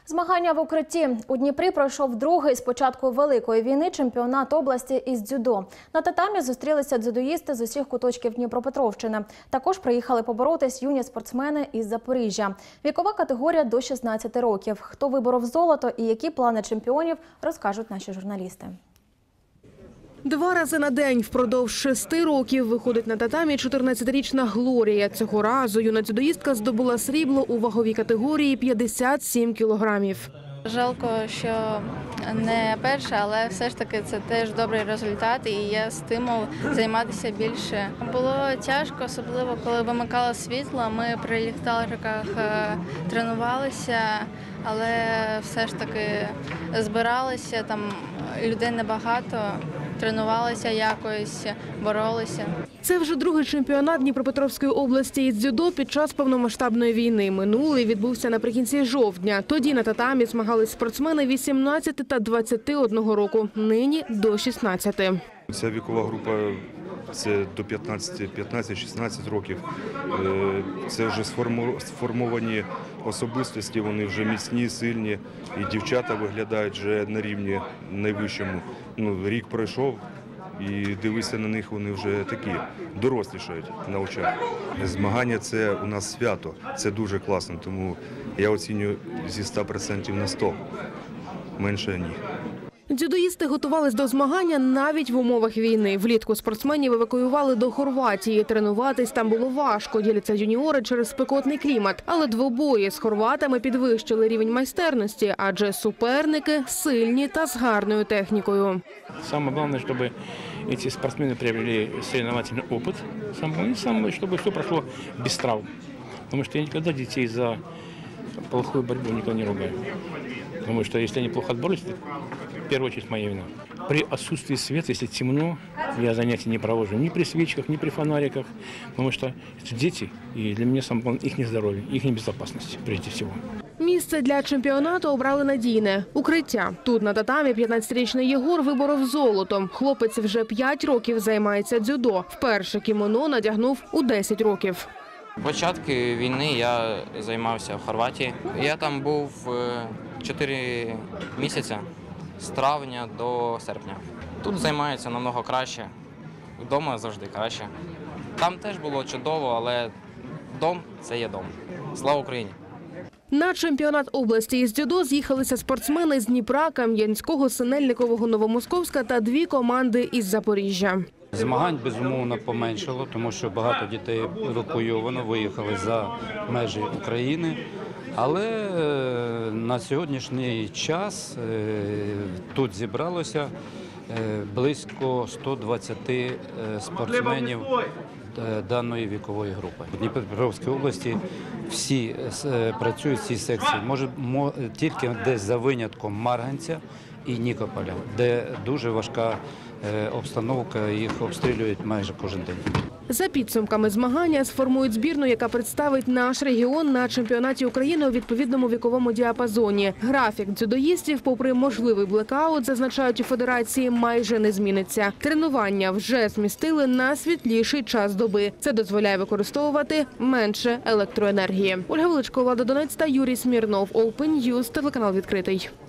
Змагання в укритті. У Дніпрі пройшов другий з початку Великої війни чемпіонат області із дзюдо. На татамі зустрілися дзюдоїсти з усіх куточків Дніпропетровщини. Також приїхали поборотись юні спортсмени із Запоріжжя. Вікова категорія до 16 років. Хто виборов золото і які плани чемпіонів, розкажуть наші журналісти. 2 рази на день впродовж 6 років виходить на татамі 14-річна Глорія. Цього разу юна дзюдоїстка здобула срібло у ваговій категорії 57 кілограмів. Жалко, що не перша, але все ж таки це теж добрий результат і є стимул займатися більше. Було тяжко, особливо коли вимикало світло. Ми при ліхтариках тренувалися, але все ж таки збиралися, там людей небагато. Тренувалися якось, боролися. Це вже другий чемпіонат Дніпропетровської області із дзюдо під час повномасштабної війни. Минулий відбувся наприкінці жовтня. Тоді на татамі змагались спортсмени 18 та 21 року, нині до 16. Ця вікова група – це до 15-16 років. Це вже сформовані особистості, вони вже міцні, сильні. І дівчата виглядають вже на рівні найвищому. Рік пройшов і дивишся на них, вони вже такі, дорослішають на очах. Змагання – це у нас свято, це дуже класно, тому я оцінюю зі 100% на 100, менше ні. Дзюдоїсти готувались до змагання навіть в умовах війни. Влітку спортсменів евакуювали до Хорватії. Тренуватись там було важко, діляться юніори через спекотний клімат. Але двобої з хорватами підвищили рівень майстерності, адже суперники сильні та з гарною технікою. Самое главное, чтобы эти спортсмены приобрели соревновательный опыт. Самое, чтобы все прошло без травм. Потому что я никогда детей за плохую борьбу никогда не ругаю. Потому что если они плохо отборолись, это в первую очередь моя вина. При отсутствии света, если темно, я занятия не провожу ни при свечках, ни при фонариках. Потому что это дети, и для меня самое главное их здоровье, их безопасность прежде всего. Місце для чемпіонату обрали надійне – укриття. Тут на татамі 15-річний Єгор виборов золото. Хлопець вже 5 років займається дзюдо. Вперше кімоно надягнув у 10 років. Початку війни я займався в Хорватії. Я там був 4 місяці, з травня до серпня. Тут займаються намного краще, вдома завжди краще. Там теж було чудово, але дом – це є дом. Слава Україні! На чемпіонат області із дзюдо з'їхалися спортсмени з Дніпра, Кам'янського, Синельникового, Новомосковська та 2 команди із Запоріжжя. Змагань, безумовно, поменшало, тому що багато дітей евакуйовано, виїхали за межі України. Але на сьогоднішній час тут зібралося близько 120 спортсменів даної вікової групи. У Дніпропетровській області всі працюють в цій секції, може тільки десь за винятком Марганця і Нікополя, де дуже важка обстановка, їх обстрілюють майже кожен день. За підсумками змагання сформують збірну, яка представить наш регіон на чемпіонаті України у відповідному віковому діапазоні. Графік дзюдоїстів, попри можливий блекаут, зазначають у федерації, майже не зміниться. Тренування вже змістили на світліший час доби. Це дозволяє використовувати менше електроенергії. Ольга Величко, Влада Донець та Юрій Смірнов. Open News, телеканал відкритий.